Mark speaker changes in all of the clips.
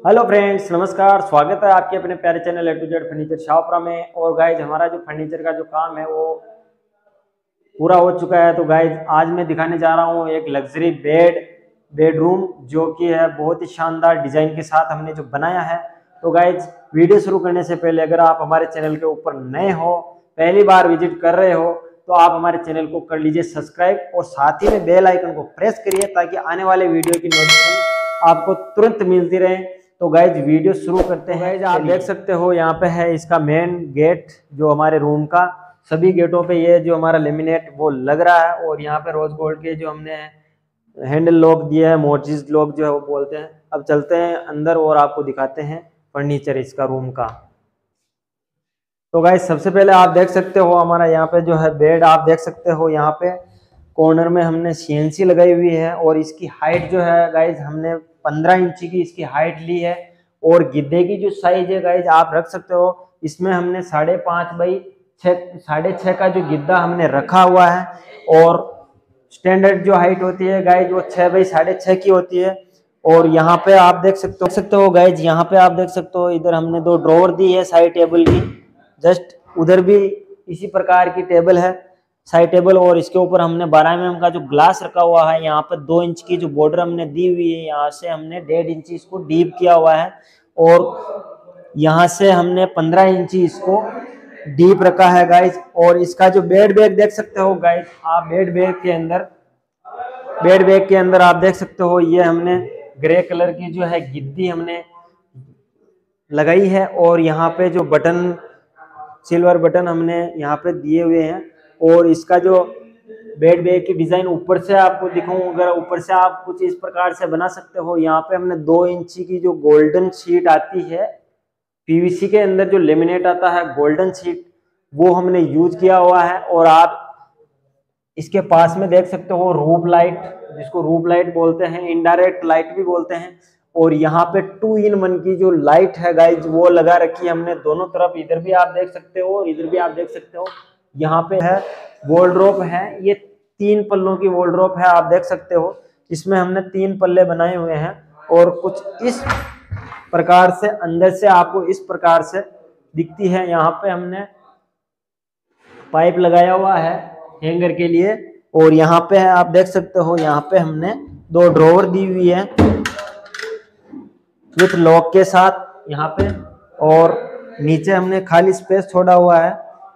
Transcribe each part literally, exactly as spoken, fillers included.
Speaker 1: Hello friends, नमस्कार। स्वागत है आपके अपने प्यारे channel A to Z furniture Shahpura में। और गाइज हमारा जो फर्नीचर का जो काम है वो पूरा हो चुका है। तो गाइज आज मैं दिखाने जा रहा हूँ एक लग्जरी बेड बेडरूम जो कि है बहुत ही शानदार डिजाइन के साथ हमने जो बनाया है। तो गाइज वीडियो शुरू करने से पहले अगर आप हमारे चैनल के ऊपर नए हो, पहली बार विजिट कर रहे हो, तो आप हमारे चैनल को कर लीजिए सब्सक्राइब और साथ ही में बेल आइकन को प्रेस करिए ताकि आने वाले वीडियो की नोटिफिकेशन आपको तुरंत मिलती रहे। तो गाइज वीडियो शुरू करते हैं। गाइज आप देख सकते हो यहाँ पे है इसका मेन गेट जो हमारे रूम का। सभी गेटों पे ये जो हमारा लेमिनेट वो लग रहा है और यहाँ पे रोज गोल्ड के जो हमने हैंडल लॉक दिया है, मोर्जिस लॉक जो है वो बोलते हैं। अब चलते हैं अंदर और आपको दिखाते हैं फर्नीचर इसका रूम का। तो गाइज सबसे पहले आप देख सकते हो हमारा यहाँ पे जो है बेड आप देख सकते हो। यहाँ पे कॉर्नर में हमने सीएनसी लगाई हुई है और इसकी हाइट जो है गाइज हमने पंद्रह इंची की इसकी हाइट ली है। और गिद्दे की जो साइज है गाइज आप रख सकते हो, इसमें हमने साढ़े पाँच बाई छः साढ़े छः का जो गिद्दा हमने रखा हुआ है। और स्टैंडर्ड जो हाइट होती है गाइज वो छः बाई साढ़े छः की होती है। और यहाँ पे आप देख सकते हो देख सकते हो गाइज यहाँ पे आप देख सकते हो इधर हमने दो ड्रॉवर दी है साइड टेबल की। जस्ट उधर भी इसी प्रकार की टेबल है साइड टेबल। और इसके ऊपर हमने बारह एम एम का जो ग्लास रखा हुआ है। यहाँ पर दो इंच की जो बॉर्डर हमने दी हुई है, यहाँ से हमने डेढ़ इंची इसको डीप किया हुआ है। और यहाँ से हमने पंद्रह इंची इसको डीप रखा है गाइज। और इसका जो बेड बैग देख सकते हो गाइज आप बेड बैग के अंदर बेड बैग के अंदर आप देख सकते हो ये हमने ग्रे कलर की जो है गिद्दी हमने लगाई है। और यहाँ पे जो बटन सिल्वर बटन हमने यहाँ पे दिए हुए हैं। और इसका जो बेड बैग की डिजाइन ऊपर से आपको दिखाऊं, अगर ऊपर से आप कुछ इस प्रकार से बना सकते हो। यहाँ पे हमने दो इंची की जो गोल्डन शीट आती है, पीवीसी के अंदर जो लेमिनेट आता है गोल्डन शीट, वो हमने यूज किया हुआ है। और आप इसके पास में देख सकते हो रूफ लाइट, जिसको रूफ लाइट बोलते हैं, इनडायरेक्ट लाइट भी बोलते हैं। और यहाँ पे टू इन वन की जो लाइट है गाइज वो लगा रखी है हमने दोनों तरफ। इधर भी आप देख सकते हो, इधर भी आप देख सकते हो। यहाँ पे है वॉलड्रॉप है, ये तीन पल्लों की वॉलड्रॉप है आप देख सकते हो। इसमें हमने तीन पल्ले बनाए हुए हैं। और कुछ इस प्रकार से अंदर से आपको इस प्रकार से दिखती है। यहाँ पे हमने पाइप लगाया हुआ है हैंगर के लिए। और यहाँ पे है आप देख सकते हो, यहाँ पे हमने दो ड्रॉवर दी हुई है विथ लॉक के साथ यहाँ पे। और नीचे हमने खाली स्पेस छोड़ा हुआ है।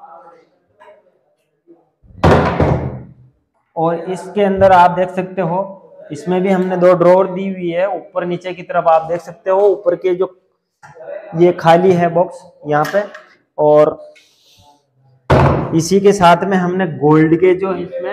Speaker 1: और इसके अंदर आप देख सकते हो इसमें भी हमने दो ड्रॉवर दी हुई है ऊपर नीचे की तरफ आप देख सकते हो। ऊपर के जो ये खाली है बॉक्स यहाँ पे। और इसी के साथ में हमने गोल्ड के जो इसमें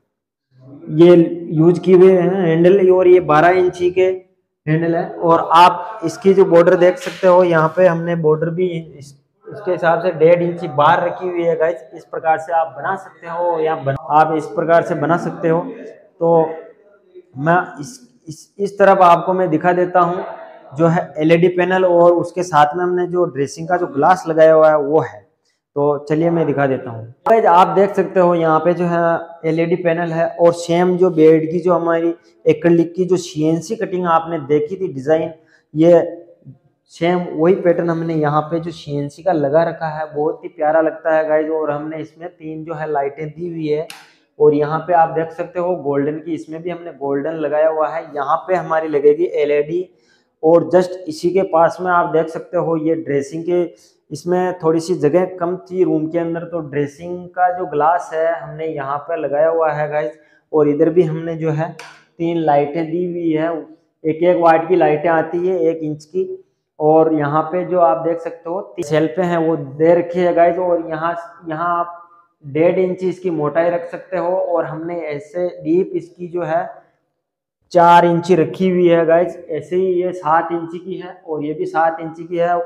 Speaker 1: ये यूज किए हुए हैं हैंडल, और ये बारह इंची के हैंडल है। और आप इसकी जो बॉर्डर देख सकते हो, यहाँ पे हमने बॉर्डर भी इस, इसके हिसाब से डेढ़ इंची बाहर रखी हुई है गाइस। इस प्रकार से आप बना सकते हो या बन, आप इस प्रकार से बना सकते हो। तो मैं इस इस, इस तरफ आपको मैं दिखा देता हूँ जो है एलईडी पैनल, और उसके साथ में हमने जो ड्रेसिंग का जो ग्लास लगाया हुआ है वो है। तो चलिए मैं दिखा देता हूँ गाइस। आप देख सकते हो यहाँ पे जो है एलईडी पैनल है। और सेम जो बेड की जो हमारी एक्रिलिक की जो सीएनसी कटिंग आपने देखी थी डिजाइन, ये सेम वही पैटर्न हमने यहाँ पे जो सीएनसी का लगा रखा है। बहुत ही प्यारा लगता है गाइस। और हमने इसमें तीन जो है लाइटें दी हुई है। और यहाँ पे आप देख सकते हो गोल्डन की, इसमें भी हमने गोल्डन लगाया हुआ है। यहाँ पे हमारी लगेगी एलईडी। और जस्ट इसी के पास में आप देख सकते हो ये ड्रेसिंग के, इसमें थोड़ी सी जगह कम थी रूम के अंदर, तो ड्रेसिंग का जो ग्लास है हमने यहाँ पे लगाया हुआ है गाइस। और इधर भी हमने जो है तीन लाइटें दी हुई है, एक एक वाट की लाइटें आती है एक इंच की। और यहाँ पे जो आप देख सकते हो शेल्फे हैं वो दे रखी है गाइस। और यहाँ यहाँ आप डेढ़ इंची इसकी मोटाई रख सकते हो। और हमने ऐसे डीप इसकी जो है चार इंची रखी हुई है गाइस। ऐसे ही ये सात इंची की है और ये भी सात इंची की है।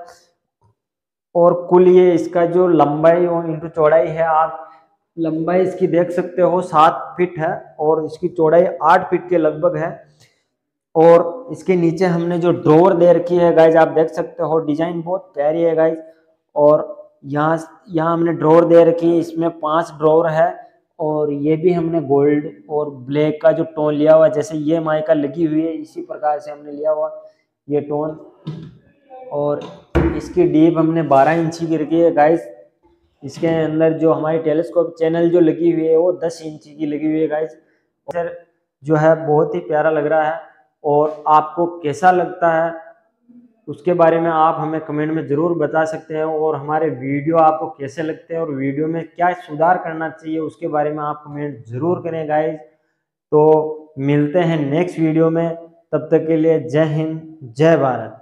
Speaker 1: और कुल ये इसका जो लंबाई और इंटू चौड़ाई है, आप लंबाई इसकी देख सकते हो सात फीट है और इसकी चौड़ाई आठ फीट के लगभग है। और इसके नीचे हमने जो ड्रॉवर दे रखी है गाइज आप देख सकते हो, डिजाइन बहुत प्यारी है गाइज। और यहाँ यहाँ हमने ड्रॉवर दे रखी है, इसमें पांच ड्रॉवर है। और ये भी हमने गोल्ड और ब्लैक का जो टोन लिया हुआ है, जैसे ये माइका लगी हुई है इसी प्रकार से हमने लिया हुआ ये टोन। और इसकी डीप हमने बारह इंची की रखी है गाइस। इसके अंदर जो हमारी टेलीस्कोप चैनल जो लगी हुई है वो दस इंची की लगी हुई है गाइस। सर जो है बहुत ही प्यारा लग रहा है, और आपको कैसा लगता है उसके बारे में आप हमें कमेंट में ज़रूर बता सकते हैं, और हमारे वीडियो आपको कैसे लगते हैं और वीडियो में क्या सुधार करना चाहिए उसके बारे में आप कमेंट ज़रूर करें गाइस। तो मिलते हैं नेक्स्ट वीडियो में, तब तक के लिए जय हिंद जय भारत।